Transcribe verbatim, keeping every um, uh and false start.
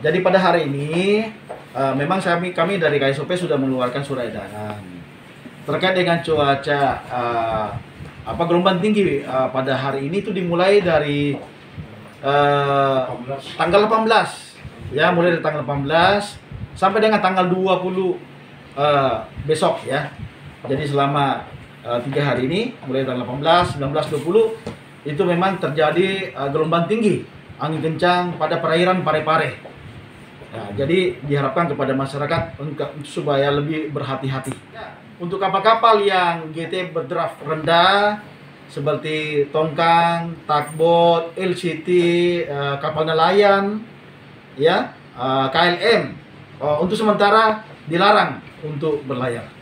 Jadi pada hari ini uh, memang kami kami dari K S O P sudah mengeluarkan surat edaran terkait dengan cuaca uh, apa gelombang tinggi uh, pada hari ini itu dimulai dari uh, tanggal delapan belas ya, mulai dari tanggal delapan belas sampai dengan tanggal dua puluh uh, besok ya. Jadi selama uh, tiga hari ini mulai tanggal delapan belas, sembilan belas, dua puluh itu memang terjadi uh, gelombang tinggi, angin kencang pada perairan Pare-Pare. Nah, jadi diharapkan kepada masyarakat untuk supaya lebih berhati-hati. Untuk kapal-kapal yang G T berdraft rendah seperti tongkang, tugboat, L C T, uh, kapal nelayan, ya, uh, K L M, uh, untuk sementara dilarang untuk berlayar.